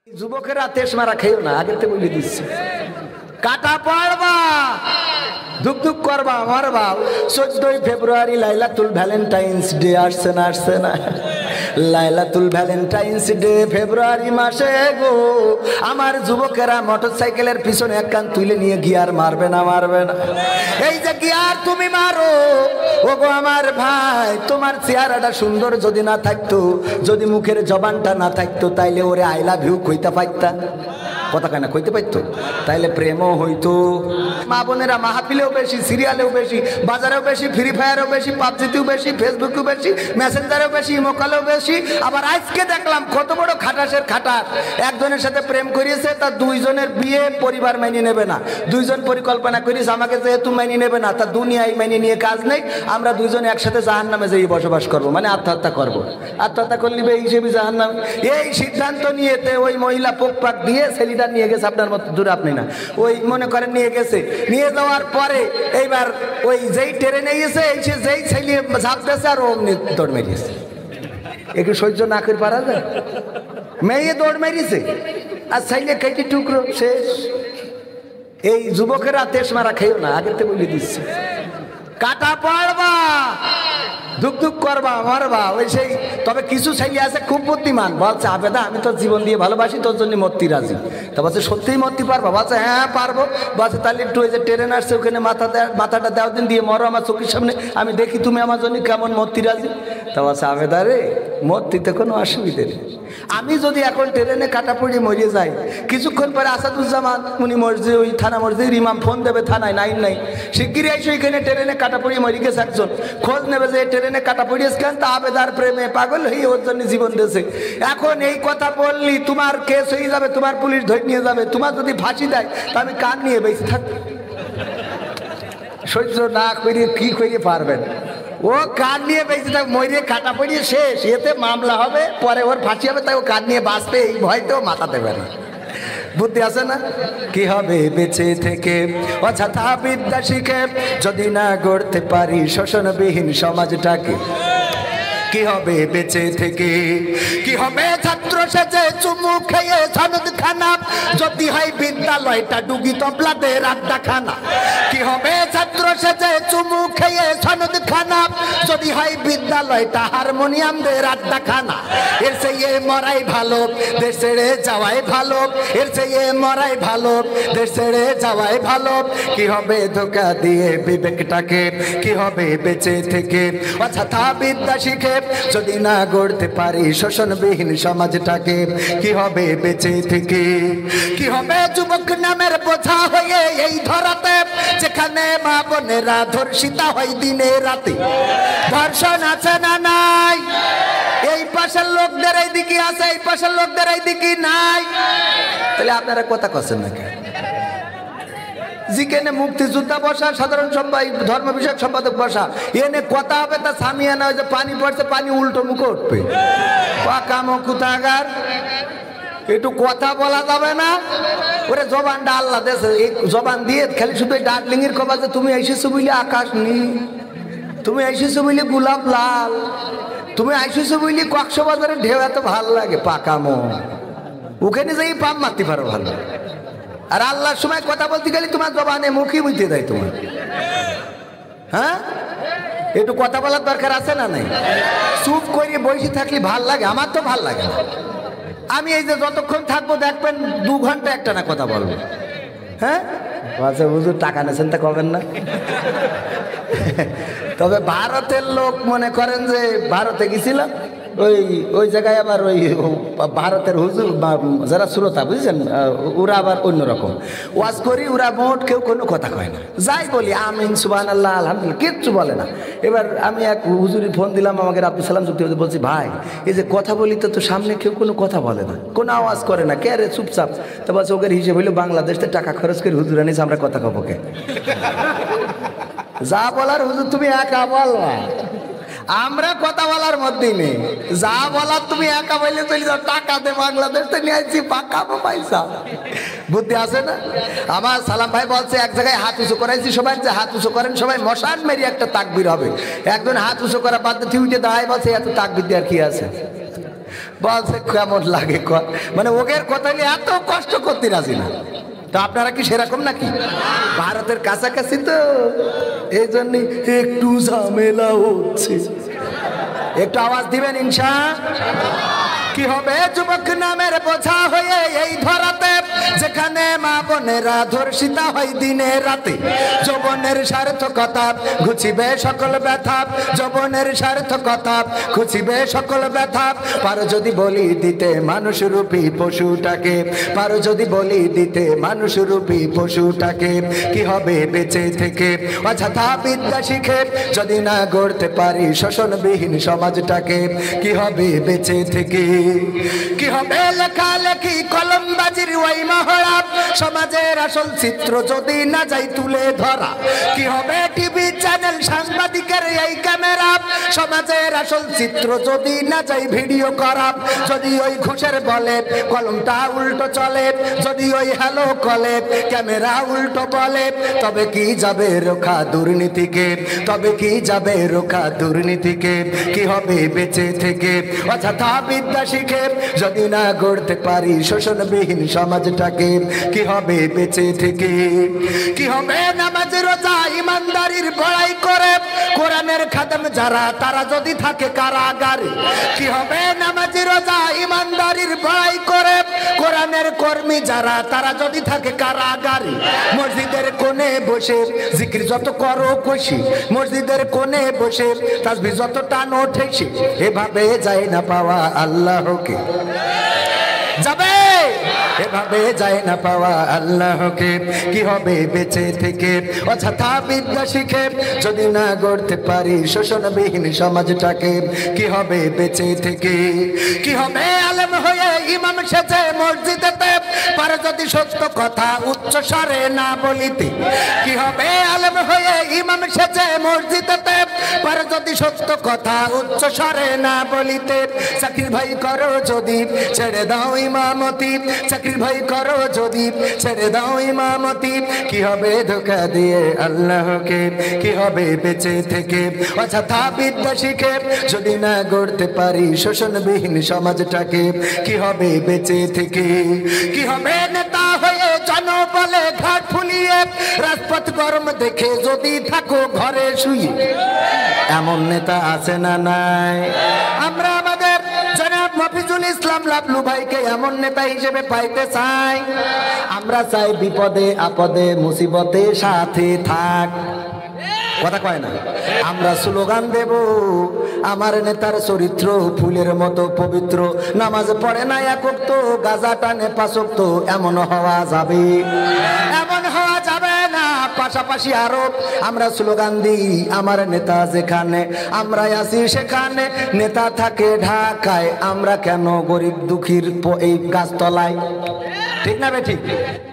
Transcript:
যুবকেরা তেজ মারা খেয়েও না, আগেতে বলে দিচ্ছি। কাটা পড়বা, দুঃখ দুঃখ করবা, মারবা। 14ই ফেব্রুয়ারি লাইলাতুল ভ্যালেন্টাইন্স ডে আসছে না, আসছে না? লাইলাতুল ভ্যালেন্টাইন্স ডে ফেব্রুয়ারি মাসে গো, আমার যুবকেরা মোটরসাইকেলের পিছনে এক কান তুলে নিয়ে গিয়ার মারবে না, মারবে না? এই যে গিয়ার তুমি মারো, ও গো আমার ভাই, তোমার চেহারাটা সুন্দর যদি না থাকতো, যদি মুখের জবানটা না থাকতো, তাইলে ওরে আই লাভ ইউ কইতে পারতা? কথা কেনা কইতে পারতো? তাইলে প্রেমও হইতো। মা বোনেরা মাহফিলেও বেশি, সিরিয়ালেও বেশি, বাজারেও বেশি, ফ্রি ফায়ারেও বেশি, পাবজিতেও বেশি, ফেসবুকেও বেশি, মেসেঞ্জারেও বেশি, মোকালেও বেশি। আবার আজকে দেখলাম কত বড় খাটাসের খাটাস, একজনের সাথে প্রেম করিয়েছে, তার দুইজনের বিয়ে পরিবার মেনে নেবে না। দুইজন পরিকল্পনা করিয়েছে, আমাকে যেহেতু মেনে নেবে না, তা দুনিয়ায় মেনে নিয়ে কাজ নেই, আমরা দুইজন একসাথে জাহান্নামে যেয়ে বসবাস করবো, মানে আত্মহত্যা করবো। আত্মহত্যা করলি এই হিসেবে জাহান্নাম। এই সিদ্ধান্ত নিয়েতে ওই মহিলা পোক পাক দিয়ে ছেলে নিয়ে গেছে, আপনার মতো দূরে আপনি না, ওই মনে করেন নিয়ে গেছে। নিয়ে যাওয়ার পরে এইবার ওই যেই ট্রেনে গেছে, এসে যেই ছেলে ঝাঁপ দিয়েছে আর অমনি দৌড় মেরিয়েছে। একটু সহ্য না করে পারা যায়? মেয়ে দৌড় মেরিয়েছে আর ছেলে কেটে টুকরো শেষ। এই যুবকেরা তেজ মারা খেয়েও না, আগেতে বলে দিচ্ছি। কাটা পড়বা, দুঃখ দুঃখ করবা, মারবা, ওই সেই। তবে কিছু ছেলে আছে খুব বুদ্ধিমান, বলছে আবেদা আমি তোর জীবন দিয়ে ভালোবাসি, তোর জন্য মরতে রাজি। তা বলছে সত্যিই মরতে পারবা? বলছে হ্যাঁ পারবো। বলছে তাহলে একটু ওই যে ট্রেন আসছে ওখানে মাথাটা দেওয়া দিন দিয়ে মরো আমার চোখের সামনে, আমি দেখি তুমি আমার জন্য কেমন মরতে রাজি। তা বলছে আবেদা রে, মরতে কোনো অসুবিধে নেই। আমি যদি এখন ট্রেনে কাটা পড়িয়ে মরিয়ে যাই, কিছুক্ষণ পরে আসাদুজ্জামান উনি মসজিদ, ওই থানা মসজিদের ইমাম ফোন দেবে থানায়, নাইন নাই শিগগিরই এসে ওইখানে ট্রেনে কাটা পড়িয়ে মরি গেছে একজন, খোঁজ নেবে যে ট্রেনে কাটা পড়িয়েছে কেন, তা আবেদার প্রেমে পাগল হয়ে ওর জন্য জীবন দিয়েছে। এখন এই কথা বললি তোমার কেস হয়ে যাবে, তোমার পুলিশ ধরে নিয়ে যাবে, তোমার যদি ফাঁসি দেয় তা আমি কান নিয়ে বেঁচে থাকবো? সহ্য না করে কি করে পারবেন? ও কান নিয়ে বেঁচে থাক, মরিয়ে কাটা পড়িয়ে শেষ, এতে মামলা হবে, পরে ওর ফাঁসি হবে, তাই ও কান নিয়ে বাঁচবে, এই ভয়তেও মাথা দেবে না। বুদ্ধি আছে না? কি হবে বেঁচে থেকে অযথা বিদ্যা শিখে, যদি না গড়তে পারি শোষণবিহীন সমাজটাকে? কি হবে বেঁচে থেকে? কি হবে ছাত্র সেজে চুমু খেয়ে সনদ খানা, যদি হয় বিদ্যালয়টা ডুগি তবলাদের আড্ডাখানা? কি হবে ছাত্র সেজে চুমু খেয়ে সনদ খানা, যদি হয় বিদ্যালয়টা হারমোনিয়ামদের আড্ডাখানা? এর চেয়ে মরাই ভালো, দেশ ছেড়ে যাওয়াই ভালো, এর চেয়ে মরাই ভালো, দেশ ছেড়ে যাওয়াই ভালো। কি হবে ধোকা দিয়ে বিবেকটাকে? কি হবে বেঁচে থেকে অযথা বিদ্যা শিখে, যদি না গড়তে পারি শোষণবিহীন সমাজটাকে? কি হবে বেঁচে থেকে? কি হবে যুবক নামের বোঝা হয়ে এই ধরাতে, যেখানে মা বোনেরা ধর্ষিতা হয় দিনে রাতে? ধর্ষণ আছে না নাই? এই পাশের লোকদের এই দিকে আছে, এই পাশের লোকদের এই দিকে নাই। তাহলে আপনারা কথা কছেন নাকি? যেখানে মুক্তিযোদ্ধা বসা, সাধারণ ধর্ম বিষয়ক সম্পাদক বসা, এনে কথা হবে, তা সামিয়ানা ওই যে পানি পড়ছে, পানি উল্টো মুখে উঠবে। পাকা মুখ কোথাকার, একটু কথা বলা যাবে না? ওরে জবানটা আল্লাহ দেশে, এই জবান দিয়ে খালি শুধু ডার্লিং এর কবা যে তুমি এসেছো বুঝলে আকাশ নীল, তুমি এসেছো বুঝলে গোলাপ লাল, তুমি এসেছো বুঝলে কক্সবাজারের ঢেউ এত ভালো লাগে। পাকা মুখ, ওখানে যাই পাম মারতে পারো ভালো। আর আল্লাহর সময় কথা বলতে গেলে তোমার জবানে মুখই বুঝতে দেয় তোমার। হ্যাঁ, একটু কথা বলার দরকার আছে না নাই? চুপ করে বসে থাকলে ভাল লাগে? আমার তো ভাল লাগে না। আমি এই যে যতক্ষণ থাকবো দেখবেন 2 ঘন্টা একটা না কথা বলবো। হ্যাঁ, আচ্ছা হুজুর টাকা নেছেন তা কবেন না? তবে ভারতের লোক মনে করেন যে ভারতে গেছিলাম, ওই জায়গায় আবার ওই ভারতের হুজুর যারা শ্রোতা বুঝছেন, ওরা আবার অন্যরকম ওয়াজ করি, ওরা মোট কেউ কোনো কথা কয় না। যাই বলি আমিন সুবহানাল্লাহ আলহামদুলিল্লাহ, কিচ্ছু বলে না। এবার আমি এক হুজুরি ফোন দিলাম, আমাকে আব্দুল সালাম যুক্তি বলছি, ভাই এই যে কথা বলি তো সামনে কেউ কোনো কথা বলে না, কোনো আওয়াজ করে না, কে রে চুপচাপ? তো বলছে ওদের হিসেবে হইলো বাংলাদেশে টাকা খরচ করে হুজুর আনিস, আমরা কথা কব কে? যা বলার হুজুর তুমি একা বলবা, আমরা কথা বলার মধ্যেই নেই। যা বলার তুমি একা বললে চলে যাও, টাকা দে বাংলাদেশ থেকে নিয়ে আসছি, পাকা পয়সা। বুদ্ধি আছে না? আমার সালাম ভাই বলছে এক জায়গায় হাত উঁচু করাইছি সবাই, যে হাত উঁচু করেন সবাই, মশান মেরি একটা তাকবীর হবে। একজন হাত উঁচু করা বাদ দিয়ে উঠে দাঁড়ায় বলছে এত তাকবীর দেওয়ার কি আছে? বলছে কেমন লাগে কর, মানে ওদের কথা নিয়ে এত কষ্ট করতে রাজি না। তো আপনারা কি সেরকম নাকি? ভারতের কাছাকাছি তো, এই জন্য একটু ঝামেলা হচ্ছে। একটু আওয়াজ দিবেন ইনশা। কি হবে যুবক নামের বোঝা হয়ে এই ধরাতে, যেখানে মা বোনেরা ধর্ষিতা হয় দিনে রাতে। যৌবনের সার্থকতা ঘুচিবে সকল ব্যথা, যৌবনের সার্থকতা ঘুচিবে সকল ব্যথা। পারো যদি বলি দিতে মানুষ রূপী পশুটাকে, পারো যদি বলি দিতে মানুষ রূপী পশুটাকে, কি হবে বেঁচে থেকে অযথা বিদ্যা শিখে যদি না গড়তে পারি শোষণবিহীন সমাজটাকে, কি হবে বেঁচে থেকে? কি হবে লেখালেখি কলমবাজির ওই মহড়া, সমাজের আসল চিত্র যদি না যাই তুলে ধরা। কি হবে টিভি চ্যানেল সাংবাদিকের এই ক্যামেরা, সমাজের আসল চিত্র যদি না যাই ভিডিও করা। যদি ওই ঘুষের বলে কলমটা উল্টো চলে, যদি ওই হ্যালো কলে ক্যামেরা উল্টো বলে, তবে কি যাবে রোখা দুর্নীতিকে, তবে কি যাবে রোখা দুর্নীতিকে? কি হবে বেঁচে থেকে অযথা বিদ্যা শিখে যদি না গড়তে পারি শোষণবিহীন সমাজটাকে, কি হবে বেঁচে থেকে? কি হবে নামাজ রোজা ইমানদারির বড়াই করে কোরআনের খাদেম যারা তারা যদি থাকে কারাগারে? কি হবে নামাজ রোজা ইমানদারির বড়াই করে কোরআনের কর্মী যারা তারা যদি থাকে কারাগারে? মসজিদের কোণে বসে জিকির যত করো খুশি, মসজিদের কোণে বসে তাসবিহ যত টানো ঠেসে, এভাবে যায় না পাওয়া আল্লাহকে, যাবে এভাবে যায় না পাওয়া আল্লাহকে। কি হবে বেঁচে থেকে অযথা বিদ্যা শিখে যদি না গড়তে পারি শোষণবিহীন সমাজটাকে, কি হবে বেঁচে থেকে? কি হবে আলেম হয়ে ইমাম সেজে মসজিদেতে পারে যদি সত্য কথা উচ্চ স্বরে না বলিতে? কি হবে আলেম হয়ে ইমাম সেজে মসজিদেতে পারে যদি সত্য কথা উচ্চ স্বরে না বলিতে? চাকরির ভাই করো যদি ছেড়ে দাও ইমামতি, চাকরির ভাই করো যদি ছেড়ে দাও ইমামতি, কি হবে ধোঁকা দিয়ে আল্লাহকে? কি হবে বেঁচে থেকে অযথা বিদ্যা শিখে যদি না গড়তে পারি শোষণবিহীন সমাজটাকে, কি হবে বেঁচে থেকে? কি হবে নেতা হয়ে জনবলে ঘাট ফুলিয়ে রাজপথ গরম দেখে যদি থাকো ঘরে শুয়ে? এমন নেতা আছে না নাই? আমরা আমাদের জনাব মফিজুল ইসলাম লাবলু ভাইকে এমন নেতা হিসেবে পাইতে চাই। আমরা চাই বিপদে আপদে মুসিবতে সাথে থাক, কথা কয় না? আমরা স্লোগান দেব আমার নেতার চরিত্র ফুলের মতো পবিত্র, নামাজ পড়ে না একক তো গাজা টানে পাচক তো, এমন হওয়া যাবে, এমন হওয়া যাবে না। পাশাপাশি আরো আমরা স্লোগান দিই আমার নেতা যেখানে আমরা আছি সেখানে, নেতা থাকে ঢাকায় আমরা কেন গরিব দুঃখীর এই গাছতলায়? ঠিক না বে ঠিক?